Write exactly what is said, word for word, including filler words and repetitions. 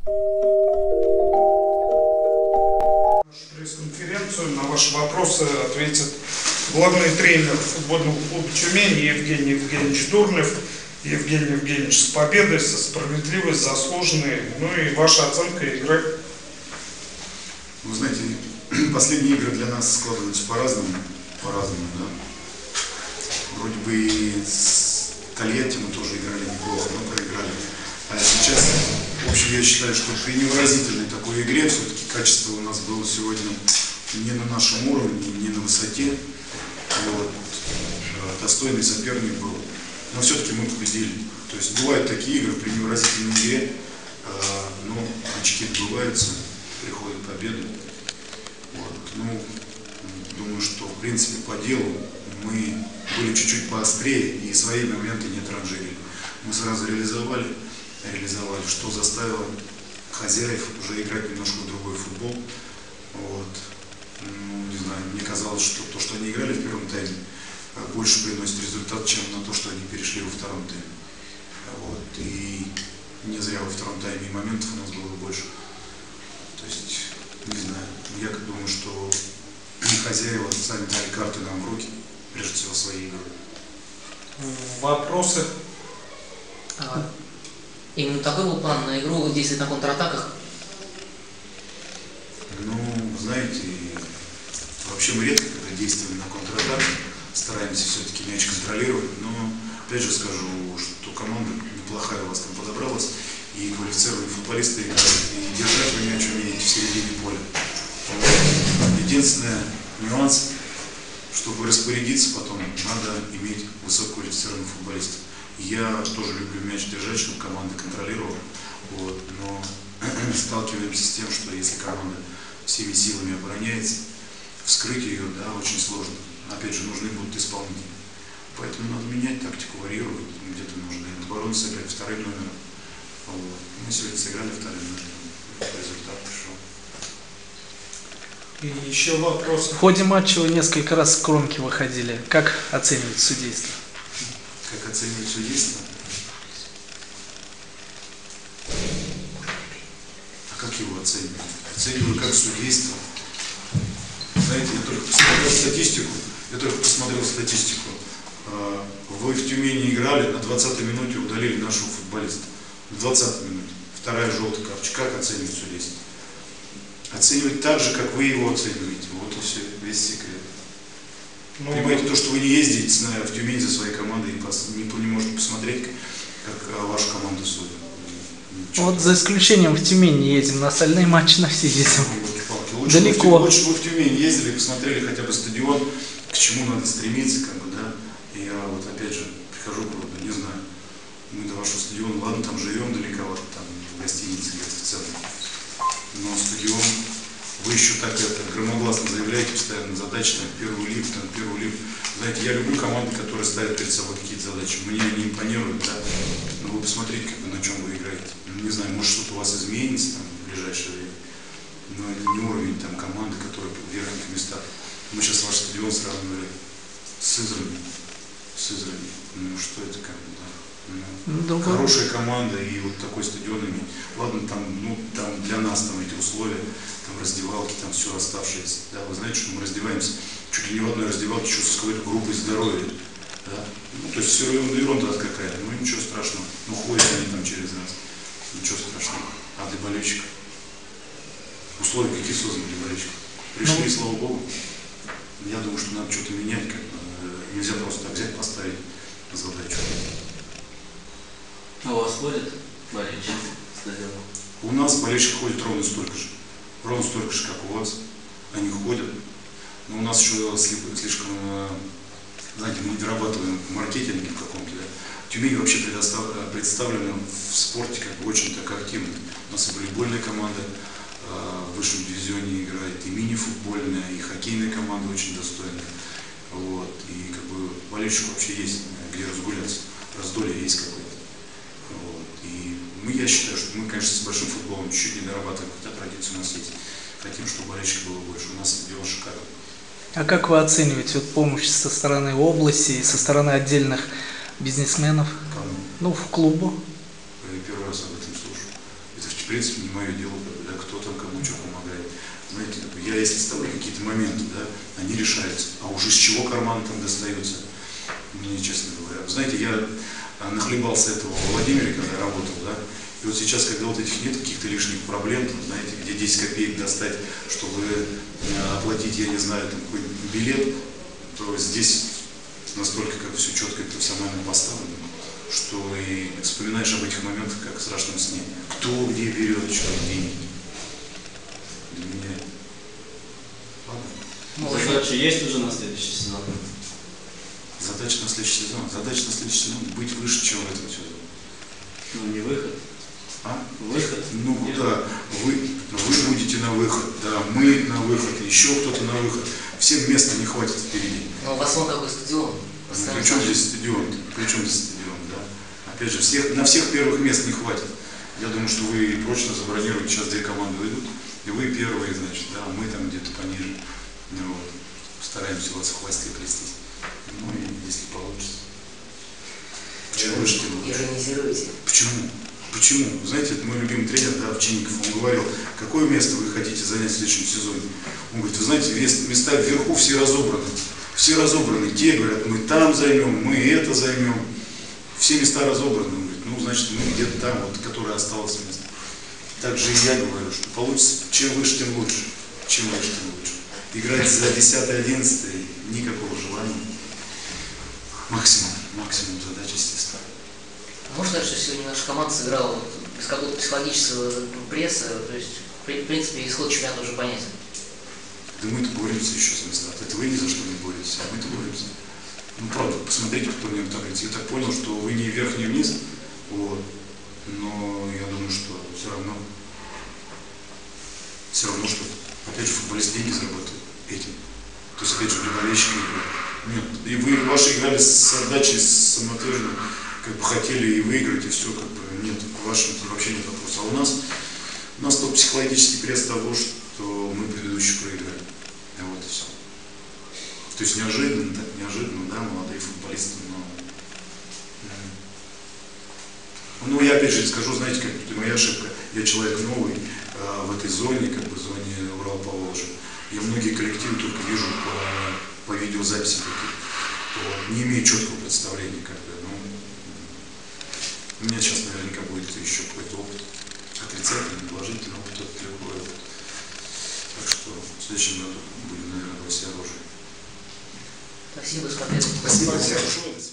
Пресс-конференцию. На ваши вопросы ответит главный тренер футбольного клуба «Тюмень» Евгений Евгеньевич Дурнев. Евгений Евгеньевич, с победой, со справедливой, заслуженной. Ну и ваша оценка игры. Вы знаете, последние игры для нас складываются по-разному. По-разному, да. Вроде бы и с Тольятти мы тоже играли неплохо, но проиграли. А сейчас, в общем, я считаю, что при невыразительной такой игре все-таки качество у нас было сегодня не на нашем уровне, не на высоте. Вот. Достойный соперник был. Но все-таки мы победили. То есть бывают такие игры при невыразительной игре, но очки отбываются, приходит победа. Вот. Ну, думаю, что в принципе по делу мы были чуть-чуть поострее и свои моменты не транжирили. Мы сразу реализовали, реализовали, что заставило хозяев уже играть немножко в другой футбол. Вот. Ну, не знаю, мне казалось, что то, что они играли в первом тайме, больше приносит результат, чем на то, что они перешли во втором тайме. Вот. И не зря во втором тайме и моментов у нас было больше. То есть, не знаю, я думаю, что хозяева сами дали карты нам в руки, прежде всего свои игры. Вопросы? А, именно такой был план на игру, действовать на контратаках? Ну, знаете, вообще мы редко когда действуем на контратаках, стараемся все-таки мяч контролировать, но опять же скажу, что команда неплохая у вас там подобралась, и квалифицированные футболисты играют, и держать вы мяч умеете в середине поля. Единственный нюанс, чтобы распорядиться потом, надо иметь высококвалифицированных футболистов. Я тоже люблю мяч держать, чтобы команда контролировала, вот, но сталкиваемся с тем, что если команда всеми силами обороняется, вскрыть ее, да, очень сложно. Опять же, нужны будут исполнители. Поэтому надо менять тактику, варьировать. Где-то нужно и оборону сыграть вторым номером. Вот. Мы сегодня сыграли вторым номером. Результат пришел. И еще вопрос. В ходе матча вы несколько раз с кромки выходили. Как оценивать судейство? Как оценивать судейство? А как его оценивать? Оцениваю как судейство. Знаете, я только посмотрел статистику. Я только посмотрел статистику. Вы в Тюмени играли, на двадцатой минуте удалили нашего футболиста. В двадцатой минуте. Вторая желтая карточка. Как оценивать судейство? Оценивать так же, как вы его оцениваете. Вот и все, весь секрет. Ну, понимаете, то, что вы не ездите в Тюмень за своей командой и не, не можете посмотреть, как вашу команду судят. Вот за исключением в Тюмень не едем, на остальные матчи на все ездим. Лучше Далеко. Бы, лучше бы в Тюмень ездили, посмотрели хотя бы стадион, к чему надо стремиться, как бы, да. И я вот опять же прихожу к выводу, не знаю, мы до вашего стадиона, ладно, там живем далековато, там в гостинице где-то в центре, но стадион, вы еще так это громогласно заявляете постоянно задачи, там первый лип, там первый лип. Знаете, я люблю команды, которые ставят перед собой какие-то задачи, мне они импонируют, да, но вы посмотрите, как бы, на чем вы играете. Ну, не знаю, может что-то у вас изменится там в ближайшее время. Но это не уровень там команды, которая в верхних местах. Мы сейчас ваш стадион сравнивали с Сызранью. С Сызранью. Ну что это как бы, да? Ну, хорошая команда и вот такой стадион иметь. Ладно, там, ну, там для нас там эти условия, там раздевалки, там все оставшееся. Да, вы знаете, что мы раздеваемся чуть ли не в одной раздевалке, еще с какой-то группой здоровья. Да? Ну, то есть все ерунда, ерунда какая-то. Ну ничего страшного. Ну ходят они там через раз. Ничего страшного. А для болельщиков? Условия какие созданы для болельщиков? Пришли, ну, слава Богу. Я думаю, что надо что-то менять, как бы. Нельзя просто так взять, поставить задачу. А у вас ходят болельщики в стадион? У нас болельщики ходят ровно столько же. Ровно столько же, как у вас. Они ходят. Но у нас еще слишком, знаете, мы не дорабатываем в маркетинге в каком-то. Да? Тюмень вообще представлена в спорте как бы очень так активно. У нас и волейбольная команда в высшем дивизионе играет, и мини-футбольная, и хоккейная команда очень достойная. Вот. И как бы болельщику вообще есть где разгуляться. Раздолье есть какое-то. Вот. И мы, я считаю, что мы, конечно, с большим футболом чуть-чуть не дорабатываем, хотя традиция у нас есть. Хотим, чтобы болельщиков было больше. У нас стадион шикарный. А как вы оцениваете вот помощь со стороны области и со стороны отдельных бизнесменов? Кому? Ну, в клубу. Я первый раз об этом слушаю. Это принципе, не мое дело, как бы, да, кто там кому что помогает. Знаете, как бы, я если ставлю какие-то моменты, да, они решаются. А уже с чего карман там достается, мне, честно говоря. Знаете, я нахлебался этого в Владимире, когда работал, да, и вот сейчас, когда вот этих нет каких-то лишних проблем, там, знаете, где десять копеек достать, чтобы э, оплатить, я не знаю, там какой-нибудь билет, то здесь настолько как все четко и профессионально поставлено, что и вспоминаешь об этих моментах, как в страшном сне. Кто где берет, что деньги. Для меня. Ладно. Задача есть уже на следующий сезон? Задача на следующий сезон. Задача на следующий сезон быть выше, чем в этом сезоне. Ну, не выход. А? Выход? Ну куда? Вы, вы будете на выход, да, мы на выход, еще кто-то на выход. Всем места не хватит впереди. Но у вас вон какой стадион. Ну, при чем здесь стадион? При чем здесь стадион, да? Опять же, всех, на всех первых мест не хватит. Я думаю, что вы прочно забронируете, сейчас две команды выйдут, и вы первые, значит, да, мы там где-то пониже. Ну, вот. Стараемся вас в хвосте плестись. Ну и если получится. Чем выше, тем лучше. Иронизируете. Почему? Почему? Знаете, это мой любимый тренер, да, Овчинников, он говорил, какое место вы хотите занять в следующем сезоне? Он говорит, вы знаете, места вверху все разобраны. Все разобраны. Те говорят, мы там займем, мы это займем. Все места разобраны. Он говорит, ну, значит, мы где-то там, вот, которое осталось место. Так же и я говорю, что получится, чем выше, тем лучше. Чем выше, тем лучше. Играть за десятое-одиннадцатое никакого желания. Максимум, максимум задач, естественно. Можно сказать, что сегодня наша команда сыграла вот без какого-то психологического пресса, то есть, в принципе, исход чемпионата уже понятен. Да мы-то боремся еще за места. Это вы ни за что не боретесь, а мы-то боремся. Ну, правда, посмотрите по турниру таблицы. Я так понял, что вы не вверх, не вниз. Вот. Но я думаю, что все равно, все равно, что, опять же, футболисты деньги зарабатывают этим. То есть, опять же, для болельщика играют. Нет. И вы ваши играли с отдачей, с самоотверженным, как бы хотели и выиграть, и все, как бы, нет, в вашем вообще нет вопроса. А у нас, у нас тот психологический пресс того, что мы предыдущий проиграли. И вот и все. То есть неожиданно, так неожиданно, да, молодые футболисты, но... Ну, я опять же скажу, знаете, как это моя ошибка. Я человек новый э, в этой зоне, как бы в зоне Урал-Поволжья. Я многие коллективы только вижу по, по видеозаписям каких-то. Не имею четкого представления, как бы, ну, у меня сейчас наверняка будет еще какой-то опыт. Отрицательный, положительный опыт, это любой опыт. Так что в следующем году будем, наверное, во всеоружии. Спасибо, с победой. Спасибо большое.